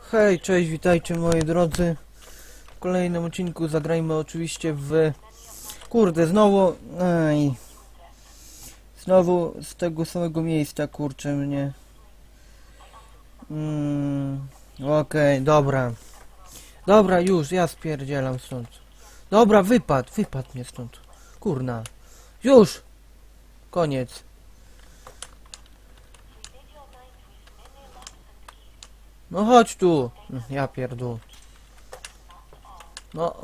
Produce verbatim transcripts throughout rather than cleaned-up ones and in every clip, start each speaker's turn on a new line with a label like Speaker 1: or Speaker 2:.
Speaker 1: Hej, cześć, witajcie moi drodzy. W kolejnym odcinku zagrajmy oczywiście w... Kurde, znowu... Ej. Znowu z tego samego miejsca, kurczę mnie. Mm, Okej, okay, dobra. Dobra, już, ja spierdzielam stąd. Dobra, wypadł, wypadł mnie stąd. Kurna. Już! Koniec. No chodź tu. Ja pierdolę. No.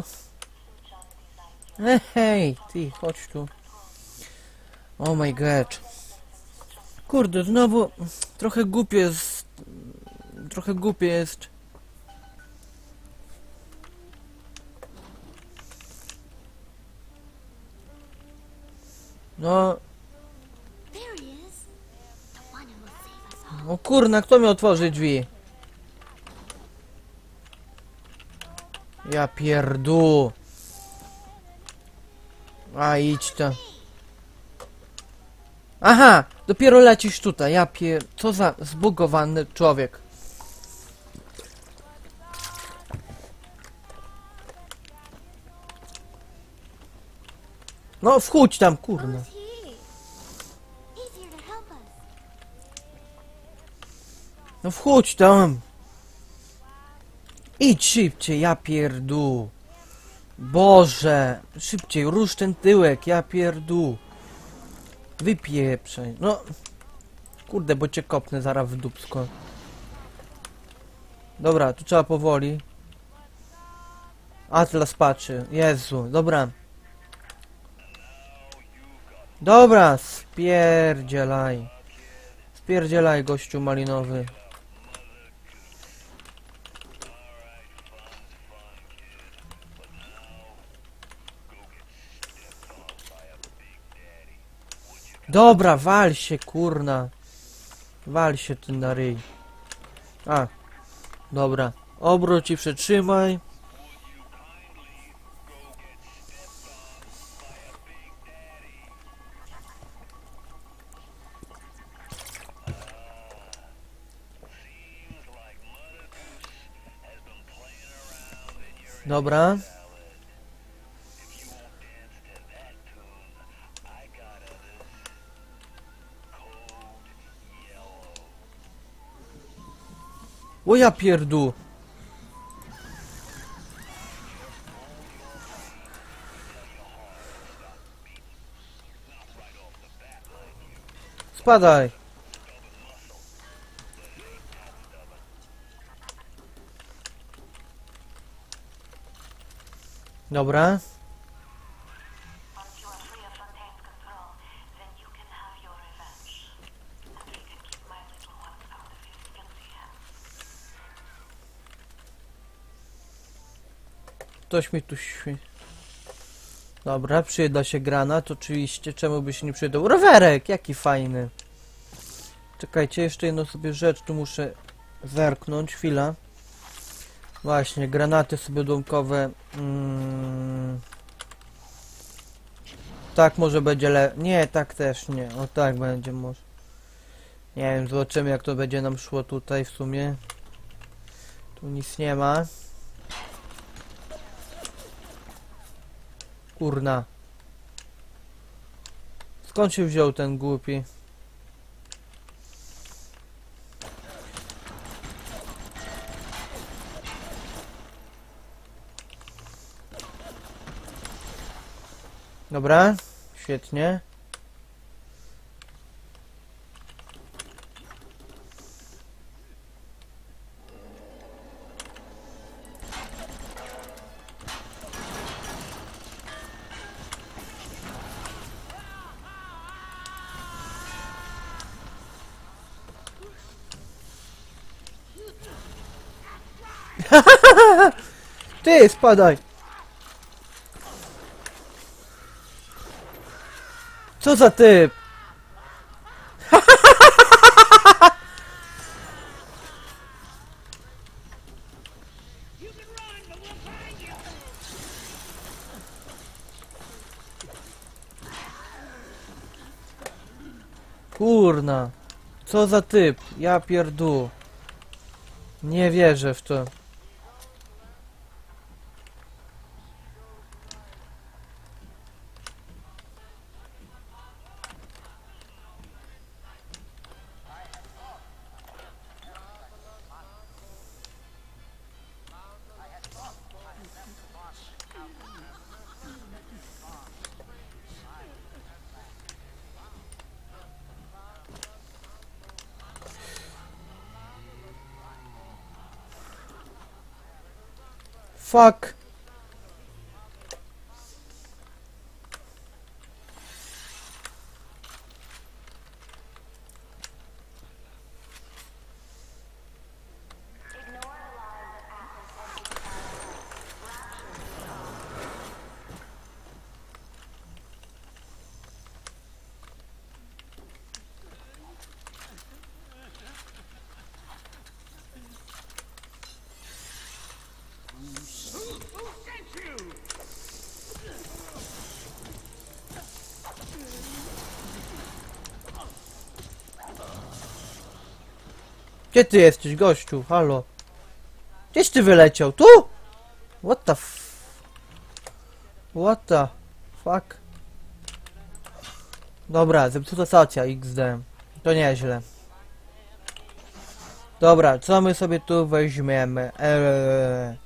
Speaker 1: Hej, ty, chodź tu. Oh my god. Kurde, znowu trochę głupie jest. Trochę głupie jest. No. O kurna, kto mi otworzy drzwi? Ja pierdół. A idź to. Aha! Dopiero lecisz tutaj, ja pier... Co za zbugowany człowiek. No wchódź tam, kurna. No wchódź tam. Idź szybciej, ja pierdół. Boże, szybciej, rusz ten tyłek, ja pierdół. Wypieprzaj, no. Kurde, bo cię kopnę zaraz w dupsko. Dobra, tu trzeba powoli. Atlas patrzy, Jezu, dobra. Dobra, spierdzielaj. Spierdzielaj, gościu malinowy. Dobra, wal się, kurna. Wal się ty na ryj. A, dobra. Obróć i przytrzymaj. Dobra. O ja pierdół. Spadaj. Dobra. Ktoś mi tu śpi. Dobra, przyda się granat, oczywiście. Czemu by się nie przydał? Rowerek! Jaki fajny. Czekajcie, jeszcze jedną sobie rzecz tu muszę zerknąć. Chwila. Właśnie, granaty sobie domkowe. Mm. Tak może będzie le... Nie, tak też nie. O tak będzie może. Nie wiem, zobaczymy jak to będzie nam szło tutaj w sumie. Tu nic nie ma. Kurna. Skąd się wziął ten głupi? Dobra, świetnie. Ty, spadaj! Co za typ? Kurna. Co za typ? Ja pierdół. Nie wierzę w to. Fuck. Gdzie ty jesteś, gościu? Halo? Gdzieś ty wyleciał? Tu? What the f... What the fuck? Dobra, zepsuta stacja X D. To nieźle. Dobra, co my sobie tu weźmiemy? Eee...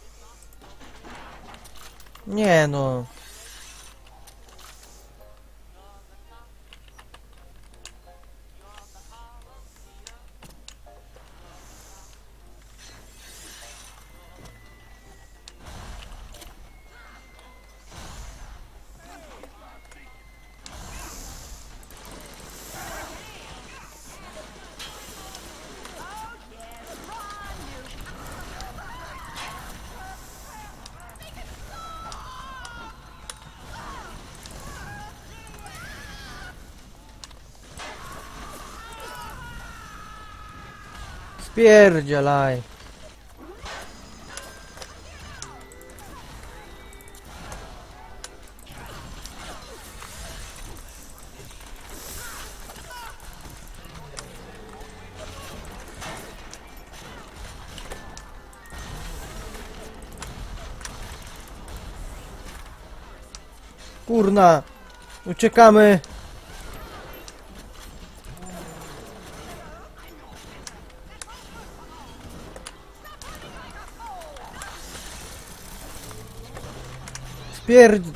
Speaker 1: Nie no. Spierdzielaj. Kurna. Uciekamy. Spierd...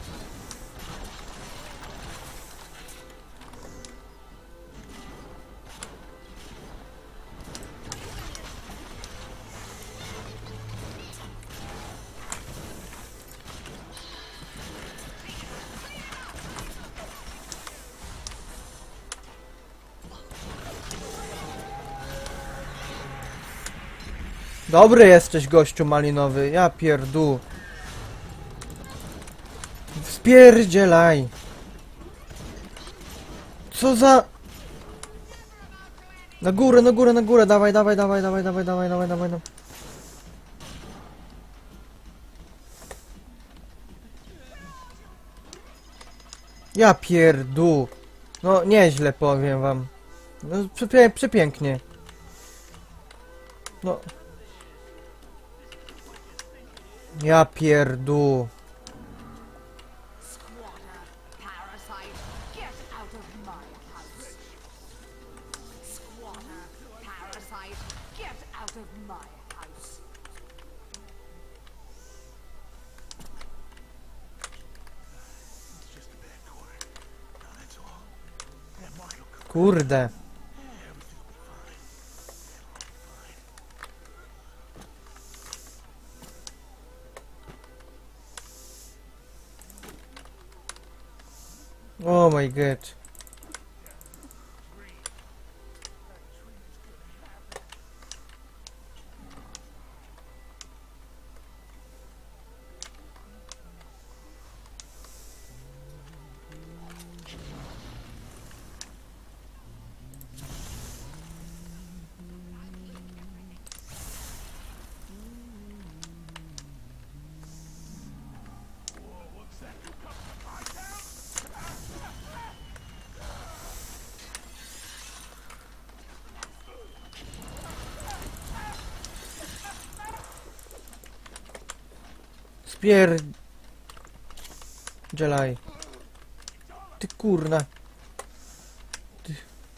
Speaker 1: Dobry jesteś, gościu malinowy. Ja pierdu. Spierdzielaj. Co za... Na górę, na górę, na górę. Dawaj, dawaj, dawaj, dawaj, dawaj, dawaj, dawaj, dawaj. dawaj. Ja pierdu. No, nieźle powiem wam. No, przepię przepięknie. No. Ja pierdu. Kurde. Oh my god. Spier... Dżelaj. Ty kurna. Ty.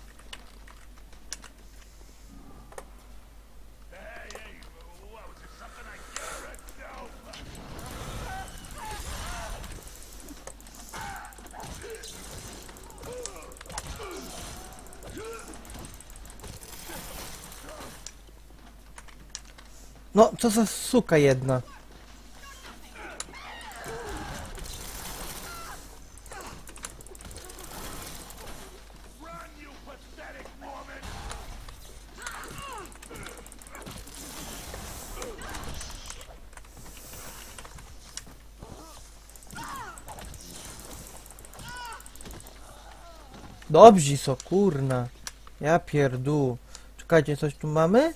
Speaker 1: No, co za suka jedna. Dobrzy so, kurna. Ja pierdół. Czekajcie, coś tu mamy?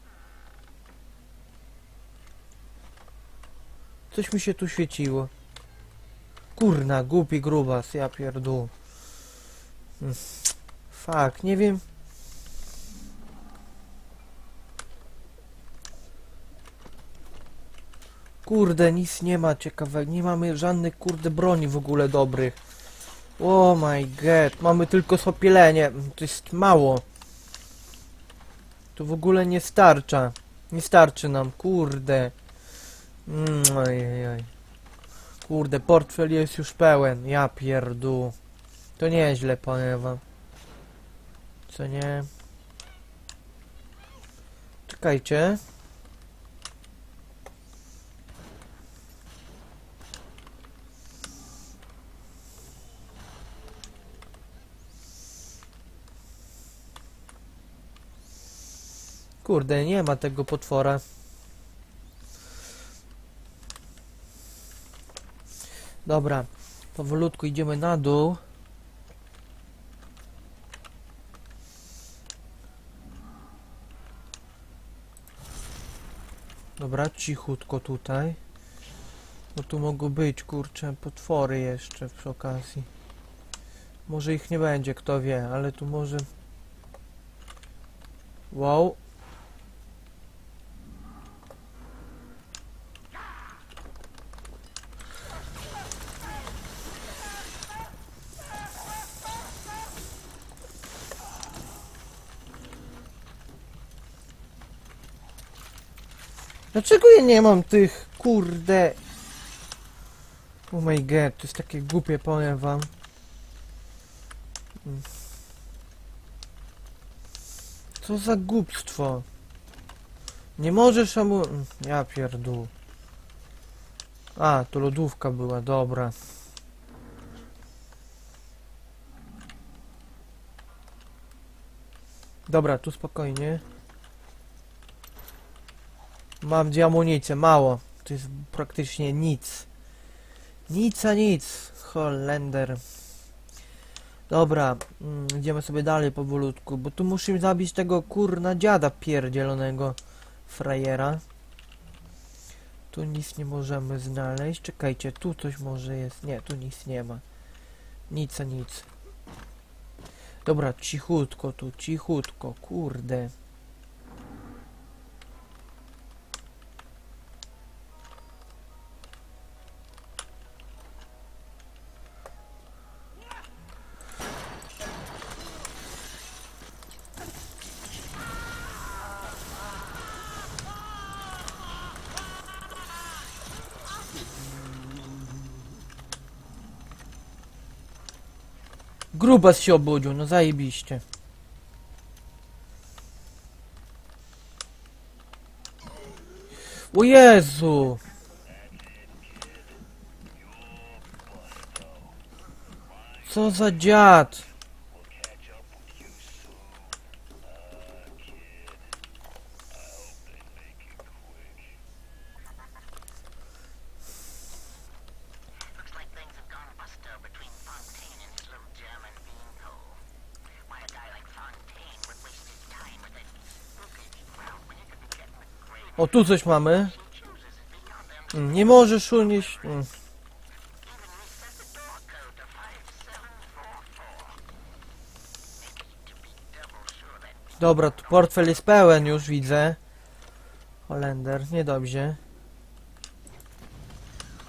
Speaker 1: Coś mi się tu świeciło. Kurna, głupi grubas, ja pierdół. Hmm. Fuck, nie wiem. Kurde, nic nie ma ciekawego. Nie mamy żadnych, kurde, broni w ogóle dobrych. Oh my god, mamy tylko sopielenie. To jest mało. To w ogóle nie starcza. Nie starczy nam, kurde. Mm, ojej. Kurde, portfel jest już pełen. Ja pierdół. To nieźle, powiem wam. Co nie? Czekajcie. Kurde, nie ma tego potwora. Dobra, powolutku idziemy na dół. Dobra, cichutko tutaj. Bo tu mogą być, kurczę, potwory jeszcze przy okazji. Może ich nie będzie, kto wie, ale tu może... Wow. Dlaczego ja nie mam tych, kurde... Oh my god, to jest takie głupie, powiem wam. Co za głupstwo. Nie możesz amu... Ja pierdół. A, to lodówka była, dobra. Dobra, tu spokojnie. Mam gdzie amunicję, mało. To jest praktycznie nic. Nic a nic. Holender. Dobra, mm, idziemy sobie dalej powolutku, bo tu musimy zabić tego kurna dziada pierdzielonego frajera. Tu nic nie możemy znaleźć. Czekajcie, tu coś może jest. Nie, tu nic nie ma. Nic a nic. Dobra, cichutko tu, cichutko, kurde. Grubas się obudził, no zajebiście. O Jezu! Co za dziad! O, tu coś mamy. Mm, nie możesz unieść... Mm. Dobra, tu portfel jest pełen, już widzę. Holender, niedobrze.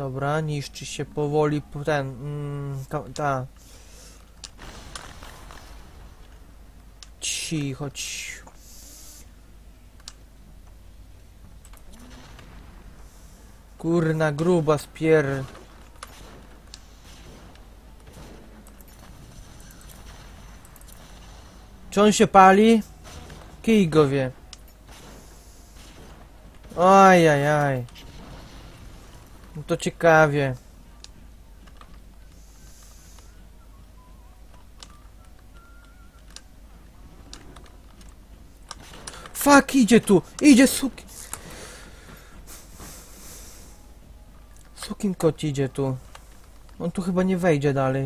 Speaker 1: Dobra, niszczy się powoli ten... Mm, ta, ta. Cicho, cicho. Kurna gruba spier... Czy on się pali? Kij go wie. Ajajaj. No to ciekawie. Fuck, idzie tu! Idzie suki... Sukin kot idzie tu. On tu chyba nie wejdzie dalej.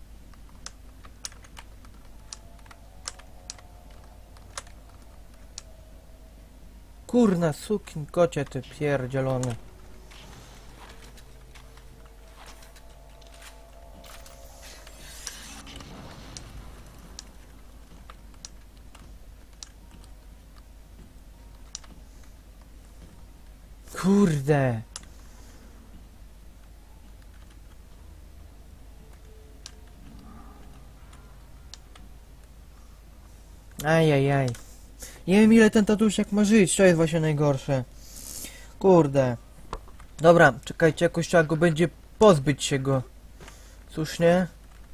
Speaker 1: Kurna, sukin kocie ty pierdzielony. Kurde. Ajajaj. Nie wiem ile ten tatusiak ma żyć, to jest właśnie najgorsze. Kurde. Dobra, czekajcie, jakoś trzeba go będzie pozbyć się go. Słusznie?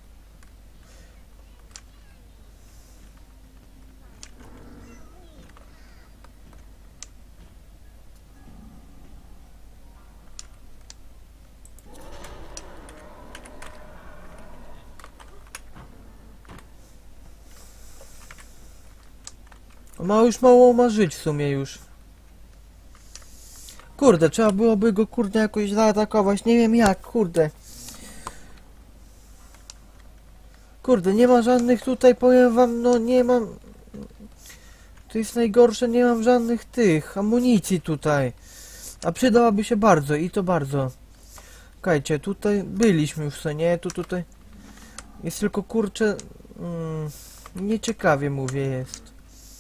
Speaker 1: Ma już mało ma żyć w sumie już. Kurde, trzeba byłoby go kurde jakoś zaatakować, nie wiem jak, kurde. Kurde, nie ma żadnych tutaj, powiem wam, no nie mam... To jest najgorsze, nie mam żadnych tych, amunicji tutaj. A przydałaby się bardzo i to bardzo. Słuchajcie, tutaj byliśmy już, co nie? Tu tutaj... Jest tylko kurczę... Mm, nieciekawie mówię jest.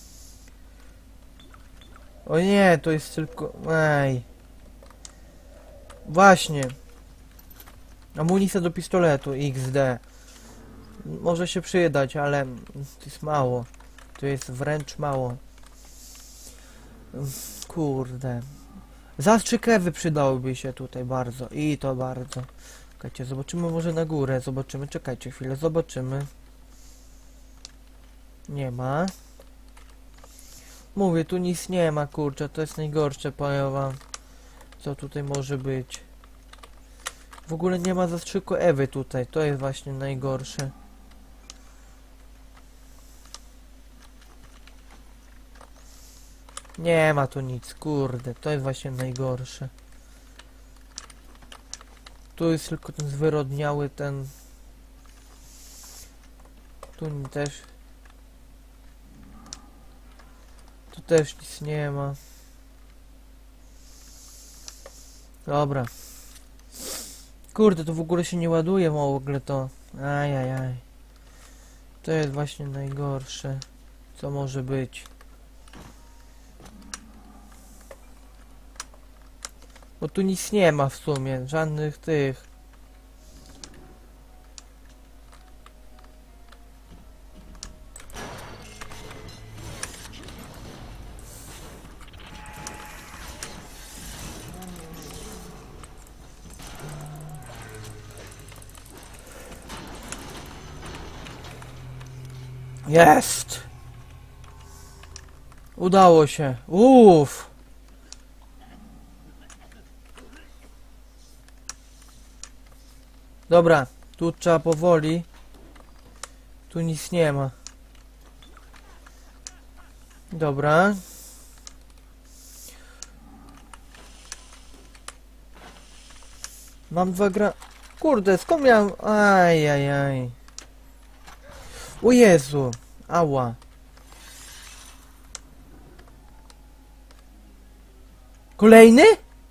Speaker 1: O nie, to jest tylko... Ej. Właśnie. Amunicja do pistoletu, iks de. Może się przydać, ale to jest mało. To jest wręcz mało. Kurde. Zastrzyk ewy przydałoby się tutaj bardzo. I to bardzo. Czekajcie, zobaczymy może na górę. Zobaczymy, czekajcie chwilę, zobaczymy. Nie ma. Mówię, tu nic nie ma, kurczę, to jest najgorsze, powiem wam. Co tutaj może być? W ogóle nie ma zastrzyku ewy tutaj, to jest właśnie najgorsze. Nie ma tu nic, kurde, to jest właśnie najgorsze. Tu jest tylko ten zwyrodniały, ten... Tu też... Tu też nic nie ma. Dobra. Kurde, to w ogóle się nie ładuje w ogóle to. Ajajaj. To jest właśnie najgorsze, co może być. Bo tu nic nie ma w sumie, żadnych tych. Jest! Udało się. Uff! Dobra, tu trzeba powoli. Tu nic nie ma. Dobra. Mam dwa gra... Kurde, skąd miałem... Ajajaj. O Jezu! Ała. Kolejny?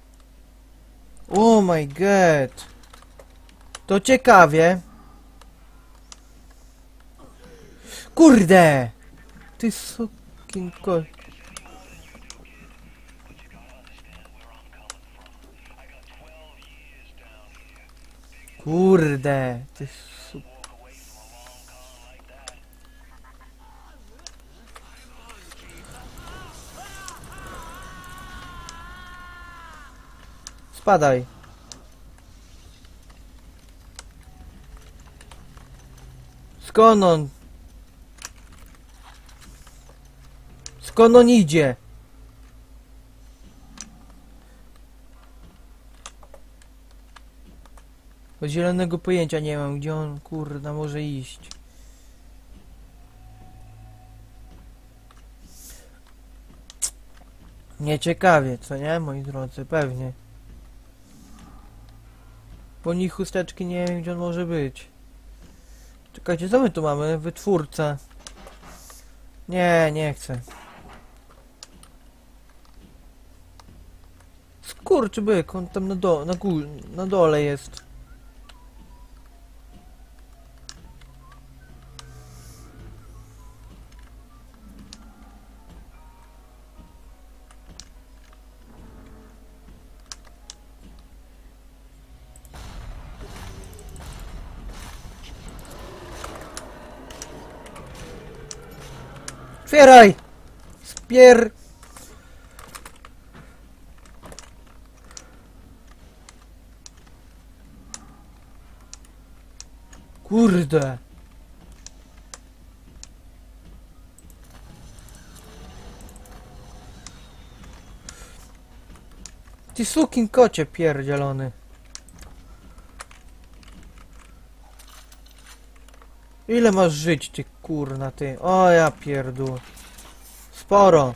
Speaker 1: Oh my god. To ciekawie. Kurde! Ty sukinko. Kurde, ty su... Spadaj. Skąd on? Skąd on idzie? Bo zielonego pojęcia nie mam, gdzie on, kurna, może iść. Nieciekawie, co nie, moi drodzy, pewnie. Bo ni chusteczki nie wiem, gdzie on może być. Czekajcie, co my tu mamy? Wytwórca. Nie, nie chcę. Skurczybyk, on tam na, do, na, gó na dole jest. Otwieraj! Spier... Kurde! Ty sukin kocie pierdzielony. Ile masz żyć, ty kurna, ty? O ja pierdół. Sporo.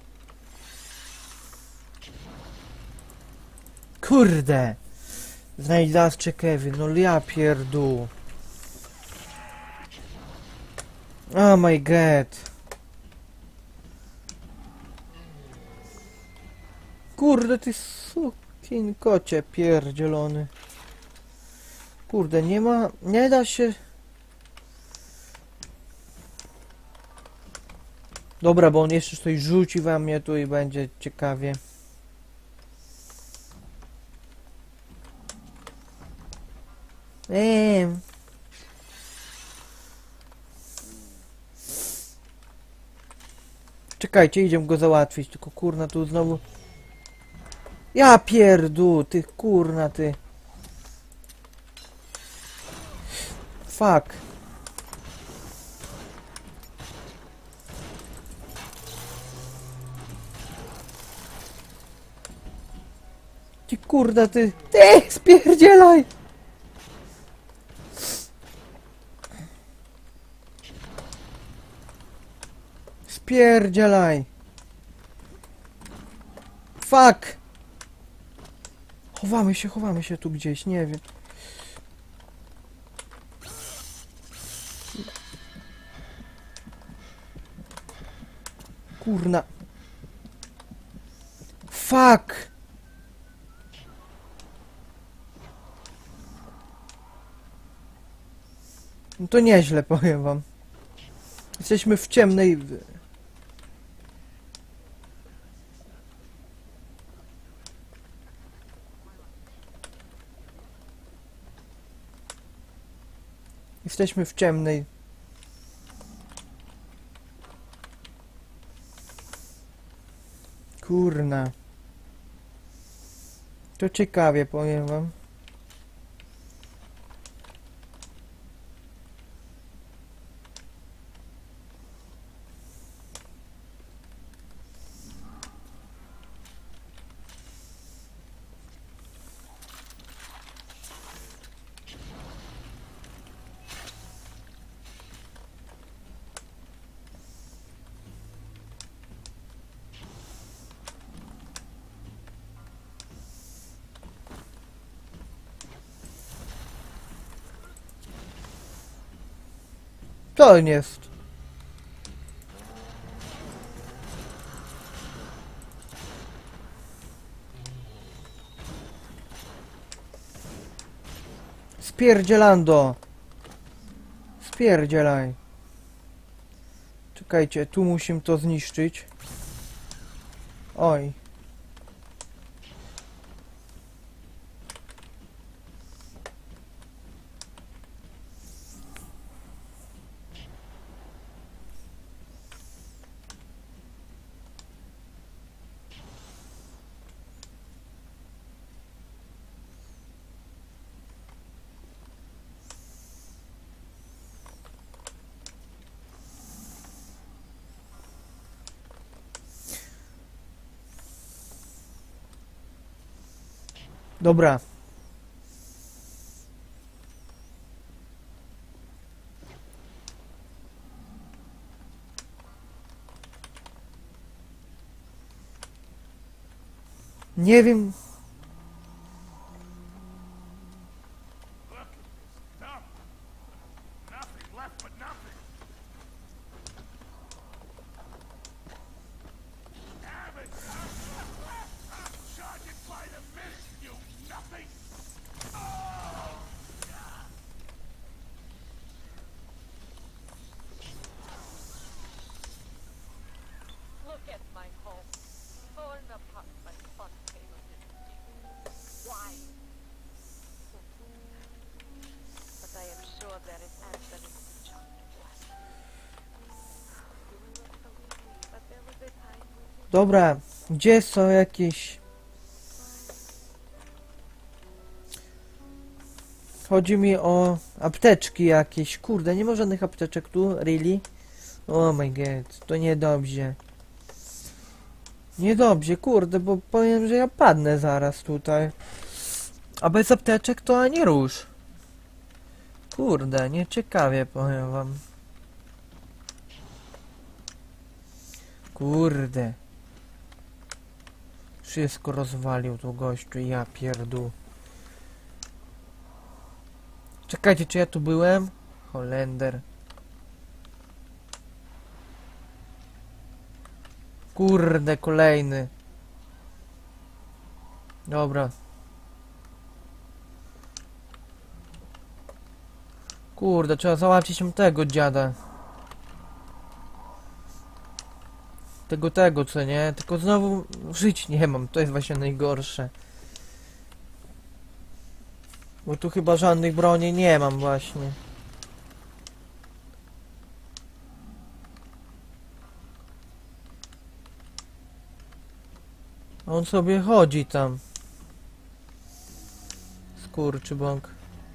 Speaker 1: Kurde. Znajdź Kevin, no ja pierdół. Oh my god. Kurde, ty sukin kocie pierdzielony. Kurde, nie ma... Nie da się... Dobra, bo on jeszcze coś rzuci we mnie tu i będzie ciekawie. Eee. Czekajcie, idziemy go załatwić, tylko kurna tu znowu... Ja pierdół, ty kurna, ty. Fuck. Ty kurda, ty. Ty, spierdzielaj! Spierdzielaj! Fuck! Chowamy się, chowamy się tu gdzieś, nie wiem. Kurna. Fuck! No to nieźle, powiem wam. Jesteśmy w ciemnej... Jesteśmy w ciemnej... Kurna. To ciekawie, powiem wam. Co on jest? Spierdzielando! Spierdzielaj! Czekajcie, tu musimy to zniszczyć. Oj. Dobra. Nie wiem.
Speaker 2: Look at my home, torn apart by fun favorite. Why? But I am sure there is answer in the chocolate glass. You will not believe me, but there was a time when
Speaker 1: Dobra, gdzie są jakieś... Chodzi mi o apteczki jakieś. Kurde, nie ma żadnych apteczek tu, really? Oh my god, to niedobrze. Niedobrze, kurde, bo powiem, że ja padnę zaraz tutaj. A bez apteczek to ani rusz. Kurde, nieciekawie, powiem wam. Kurde. Wszystko rozwalił tu gościu, ja pierdół. Czekajcie, czy ja tu byłem? Holender. Kurde, kolejny. Dobra. Kurde, trzeba załatwić mu tego dziada. Tego, tego, co nie? Tylko znowu żyć nie mam, to jest właśnie najgorsze. Bo tu chyba żadnych broni nie mam właśnie. On sobie chodzi tam. Skurczybąk.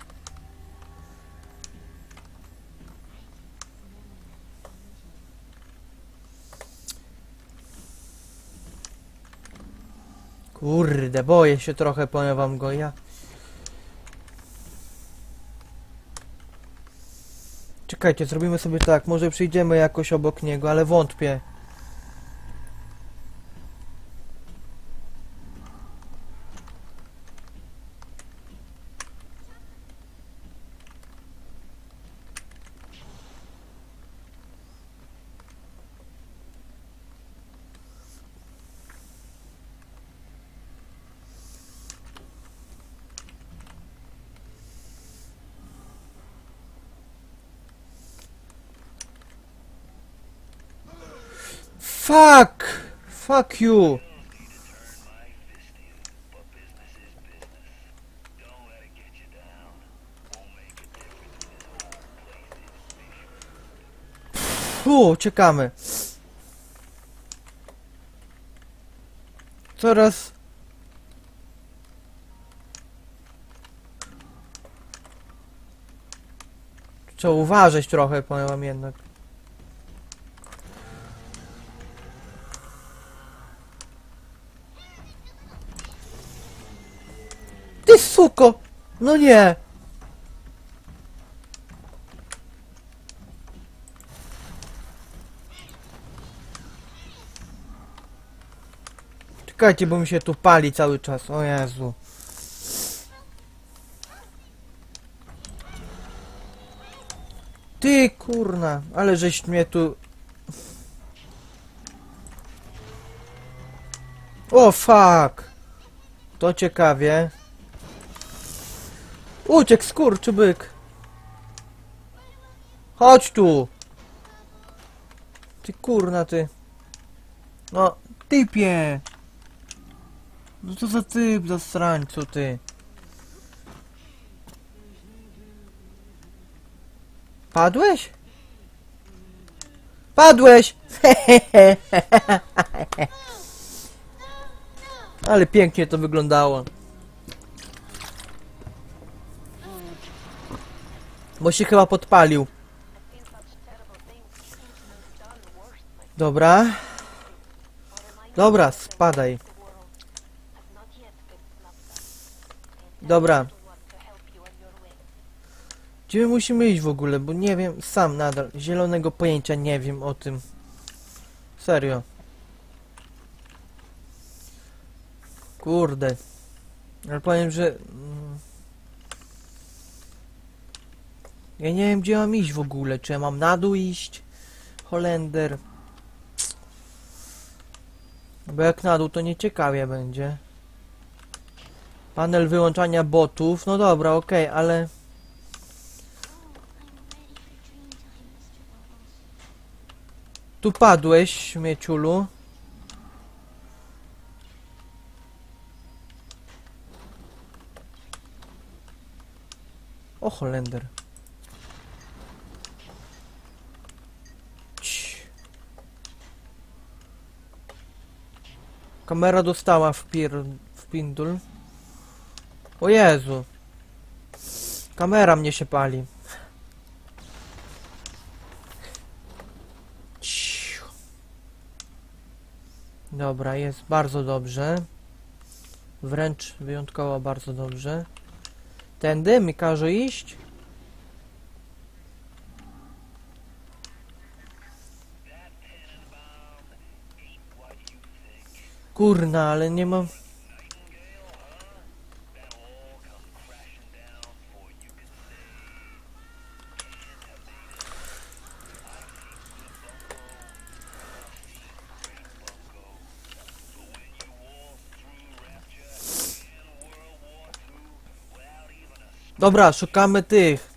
Speaker 1: Kurde, boję się trochę, powiem wam go, ja. Czekajcie, zrobimy sobie tak, może przyjdziemy jakoś obok niego, ale wątpię. Fuck! Fuck you! Fu, uciekamy. Coraz... Trzeba uważać trochę, powiem wam jednak. Ty suko! No nie! Czekajcie, bo mi się tu pali cały czas, o Jezu. Ty kurna, ale żeś mnie tu... O fuck! To ciekawie. Uciekł skurczybyk! Chodź tu! Ty kurna ty! No, typie! No co za typ, za srańcu ty! Padłeś? Padłeś! Ale pięknie to wyglądało. Bo się chyba podpalił. Dobra. Dobra, spadaj. Dobra.
Speaker 2: to want to help you on your way.
Speaker 1: Gdzie my musimy iść w ogóle? Bo nie wiem, sam nadal. Zielonego pojęcia nie wiem o tym. Serio. Kurde. Ale powiem, że... mm, ja nie wiem, gdzie mam iść w ogóle. Czy ja mam na dół iść? Holender. Bo jak na dół, to nieciekawie będzie. Panel wyłączania botów. No dobra, okej, ale... Tu padłeś, śmieciulu. O, Holender. Cii. Kamera dostała w pir... w pindul. O Jezu. Kamera mnie się pali. Ciu. Dobra, jest bardzo dobrze. Wręcz wyjątkowo bardzo dobrze. Tędy mi każe iść? Kurna, ale nie mam... Dobra, szukamy tych.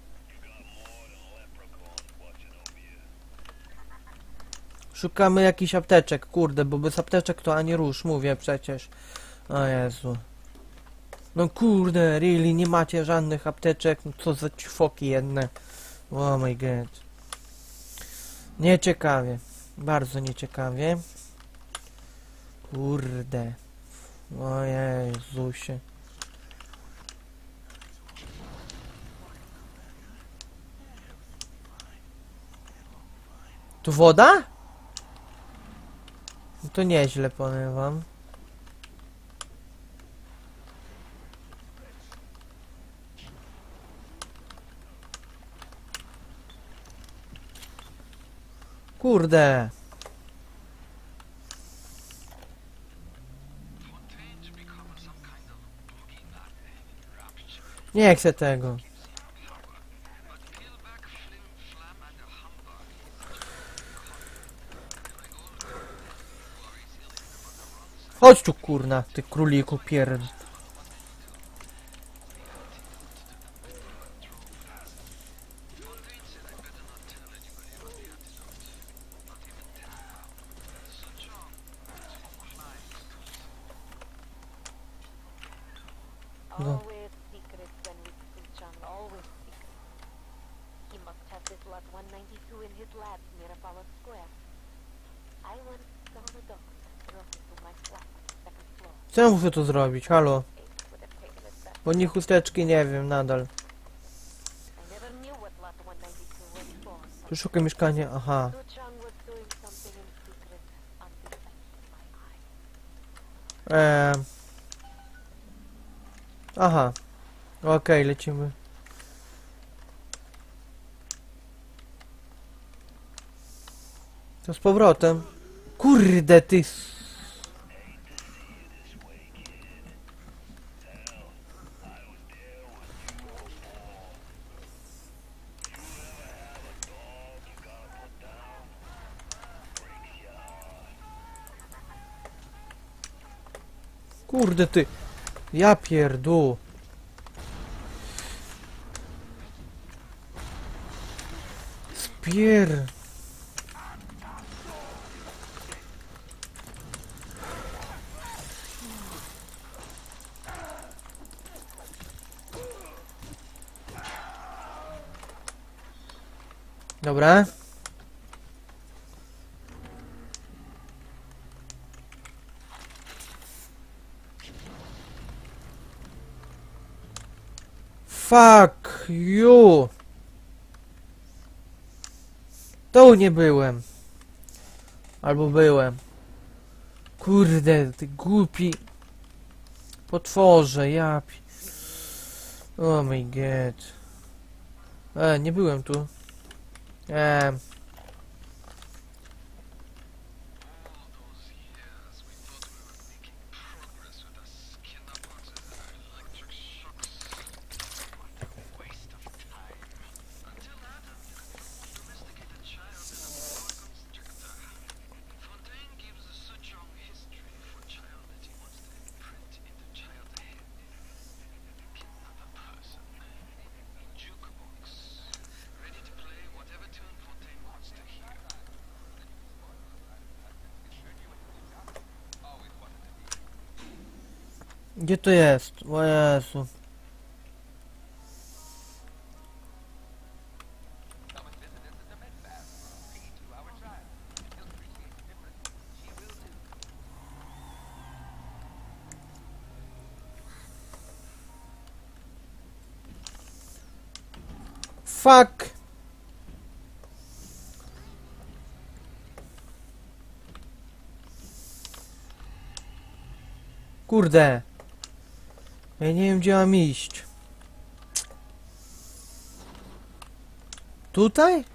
Speaker 1: Szukamy jakichś apteczek, kurde, bo bez apteczek to ani rusz, mówię przecież. O Jezu. No kurde, really, nie macie żadnych apteczek, no co za ćwoki jedne. Oh my god. Nieciekawie. Bardzo nieciekawie. Kurde. O Jezusie. Tu woda? No to nieźle, powiem wam. Kurde. Nie chcę tego. Chodź tu, kurna, ty króliku pierd... No.
Speaker 2: Always secret when with Suchan, always secret. He must have this lot one ninety-two in his lab near Apollo Square. I once saw a doctor brought it to my flat, second floor.
Speaker 1: Co ja muszę tu zrobić? Halo?
Speaker 2: It would have taken it back.
Speaker 1: Bo nie chusteczki nie wiem nadal.
Speaker 2: I never knew what lot one ninety-two was for.
Speaker 1: Tu szukam mieszkania, aha.
Speaker 2: Suchan was doing something in secret under the sight of my eye.
Speaker 1: Eee. Aha. Okej, lecimy. To z powrotem. Kurde, ty... s- Kurde, ty... Ja pierdu. Spier... Dobra. Fuck you. Tu nie byłem. Albo byłem. Kurde, ty głupi potworze, ja pi... Oh my god. E, nie byłem tu. E. Gdzie to jest? O Jezu. Fuck! Kurde. Ja nie wiem, gdzie mam iść. Tutaj?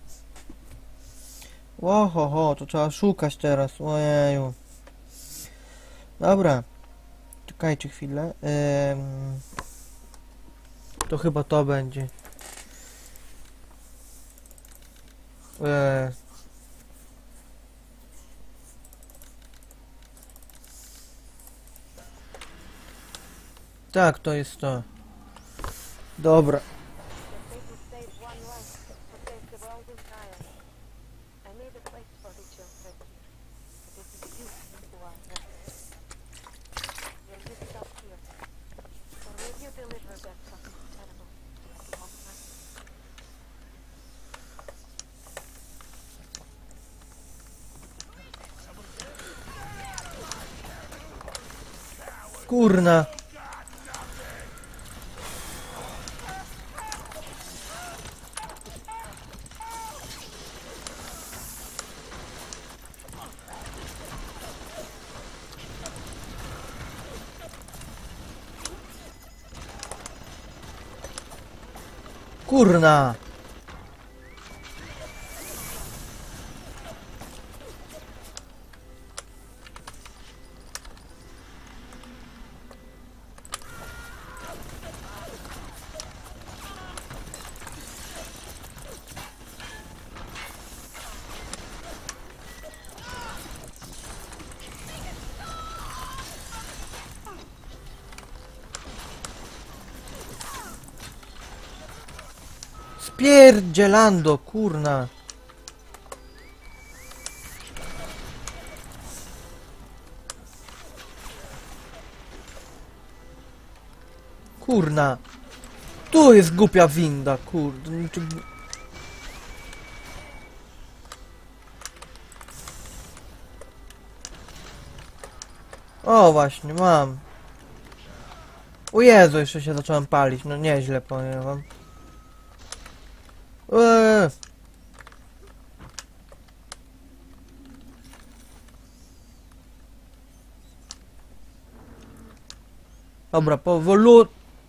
Speaker 1: Ohoho, to trzeba szukać teraz. Ojeju. Dobra. Czekajcie chwilę. Ym... To chyba to będzie. Eee. Tak, to jest to. Dobra.
Speaker 2: The fate would save one life, but save the world entire. I made a place for the children here, but it is you who are next. Will you stop here, or will you deliver that fucking animal to the Almighty?
Speaker 1: Kurna. Kurna. Spierdzielando, kurna. Kurna. Tu jest głupia winda, kurde. niczym- O, właśnie, mam. O Jezu, jeszcze się zacząłem palić. No nieźle, powiem wam. Eee. Dobra, powolu...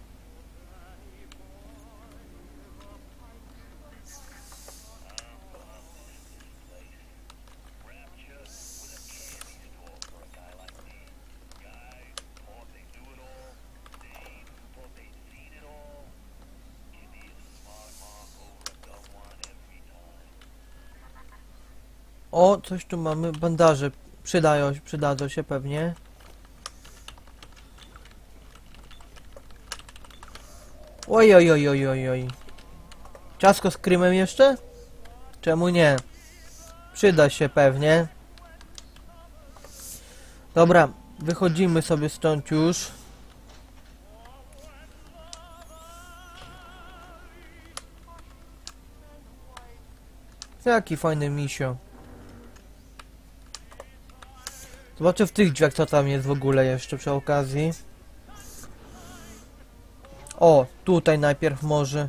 Speaker 1: O, coś tu mamy. Bandaże. Przydają, przydadzą się pewnie. Oj, oj, oj, oj, oj, oj. Ciasko z krymem jeszcze? Czemu nie? Przyda się pewnie. Dobra, wychodzimy sobie stąd już. Jaki fajny misio. Zobaczę w tych drzwiach, co tam jest w ogóle jeszcze przy okazji. O, tutaj najpierw może.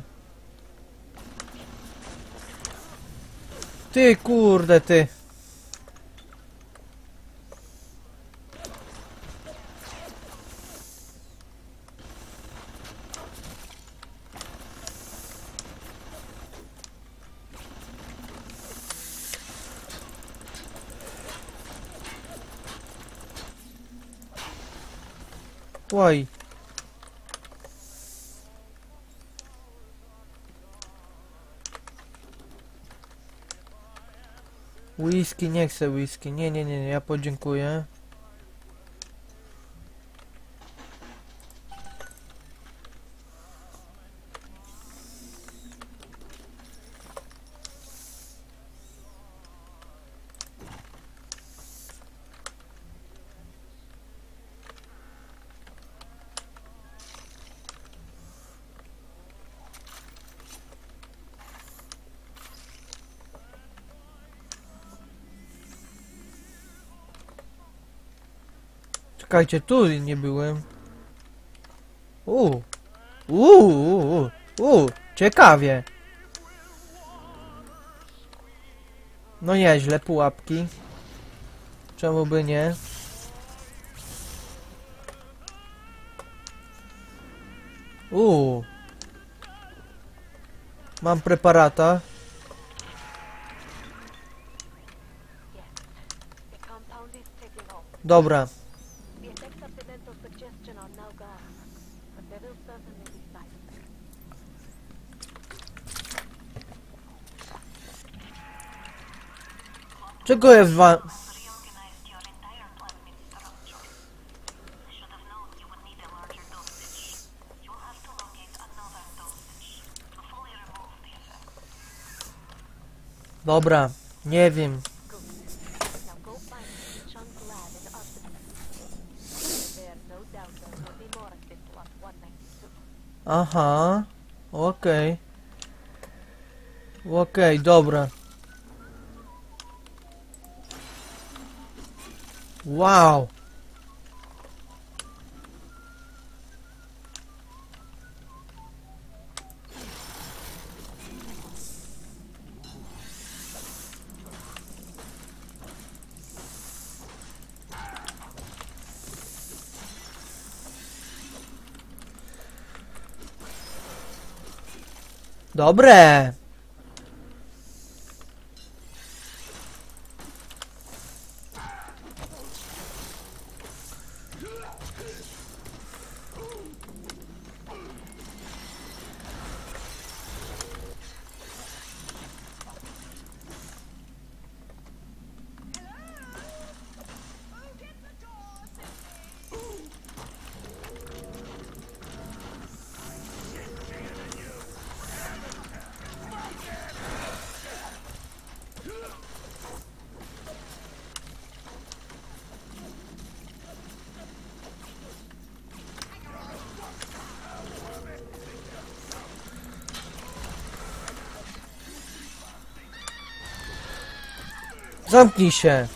Speaker 1: Ty kurde, ty. Oj. Whisky, nie chcę whisky. Nie, nie, nie, nie, ja podziękuję. Czekajcie, tu nie byłem. Uuu. Uuu. Uuu. Ciekawie. No nieźle, pułapki. Czemu by nie? Uuu. Mam preparata.
Speaker 2: Yes. The compound is taking off.
Speaker 1: Dobra.
Speaker 2: The effects of the mental suggestion are now gone. But they will certainly be silent.
Speaker 1: Czego jest wa...
Speaker 3: Reorganized your entire plasmid structure. I should have known you would need a larger dosage. You'll have to locate another dosage to fully remove the effect.
Speaker 1: Dobra. Nie wiem.
Speaker 2: Good. Now go find Chung's lab in Artemis. There, no doubt there will be more of this lot one ninety-two.
Speaker 1: Aha. Okej. Okej, dobra. Wow. Dobre. Zamknij się.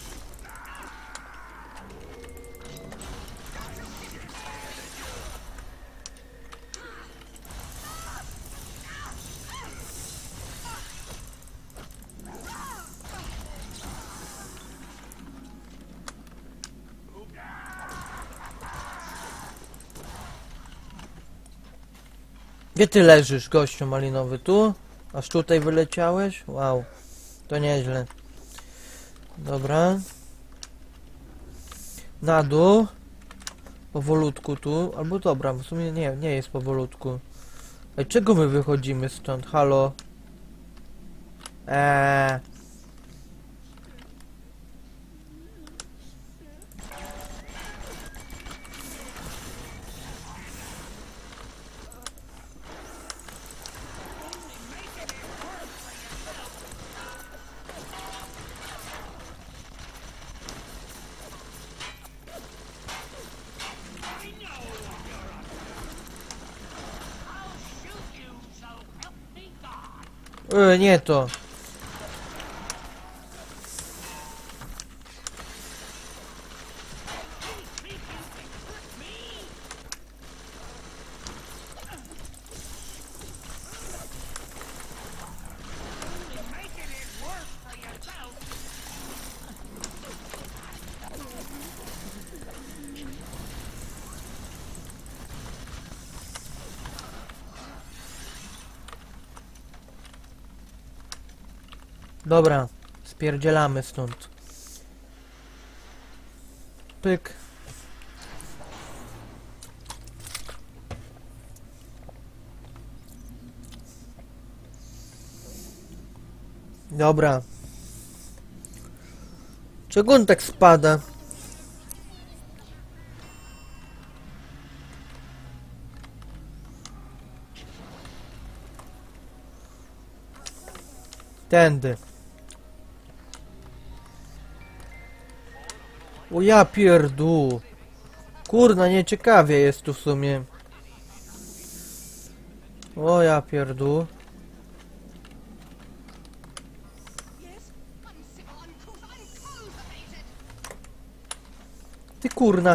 Speaker 1: Gdzie ty leżysz, gościu malinowy? Tu? Aż tutaj wyleciałeś? Wow. To nieźle. Dobra. Na dół. Powolutku tu. Albo dobra, w sumie nie, nie jest powolutku. Ej, czego my wychodzimy stąd? Halo? Eee. E, nie to. Dobra, spierdzielamy stąd. Pyk. Dobra. Czego on tak spada? Tędy. O ja pierdół. Kurna, nieciekawie jest tu w sumie. O ja pierdół. Ty kurna.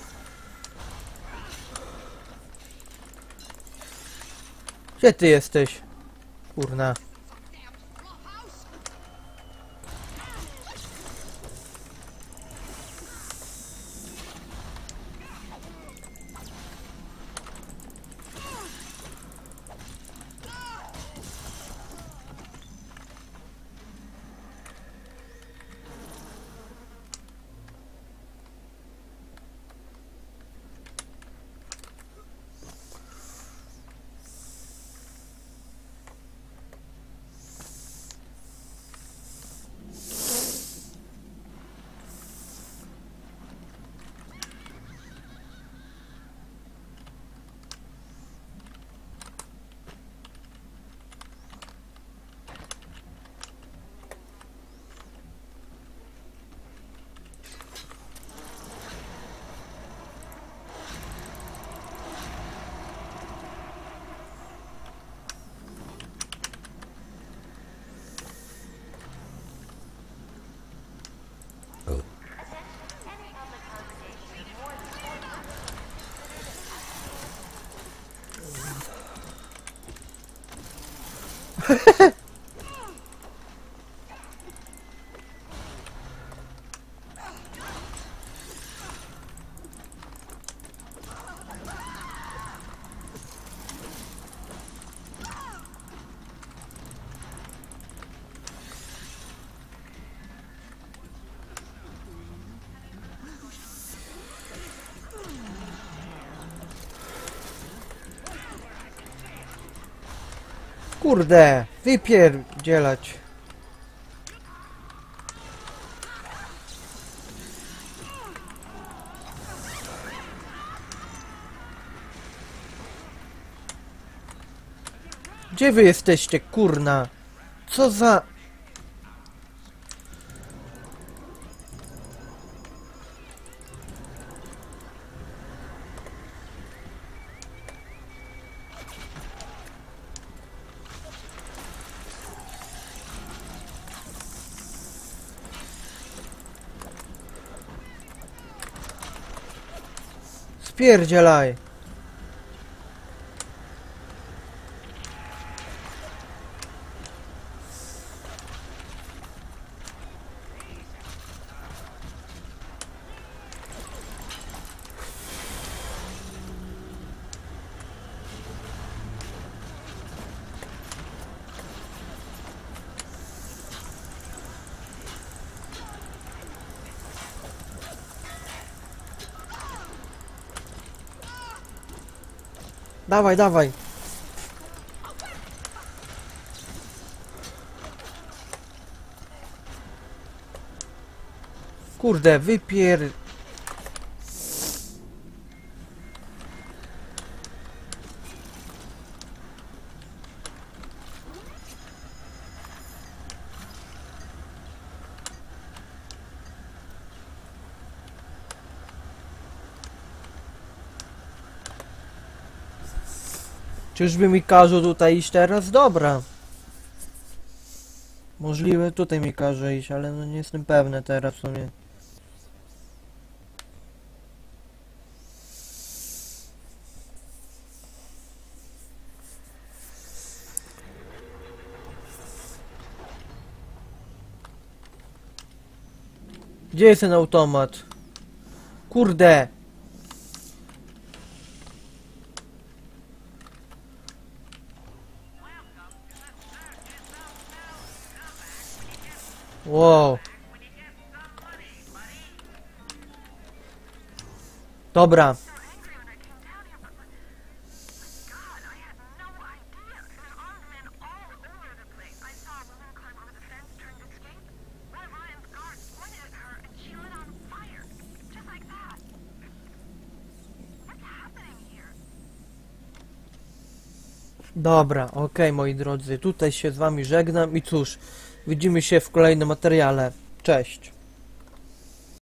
Speaker 1: Gdzie ty jesteś? Kurna. Kurde, wypierdzielać. Gdzie wy jesteście, kurna? Co za... Spierdzielaj. Dawaj, dawaj. Kurde, wypier... Czyżby mi każą tutaj iść teraz? Dobra. Możliwe tutaj mi każe iść, ale no nie jestem pewny teraz w sumie. Gdzie jest ten automat? Kurde! Wow. Dobra.
Speaker 3: God, I had no idea. There were armed men all over the place. I saw a woman climb over the fence
Speaker 1: Dobra, okej moi drodzy, tutaj się z wami żegnam i cóż, widzimy się w kolejnym materiale. Cześć.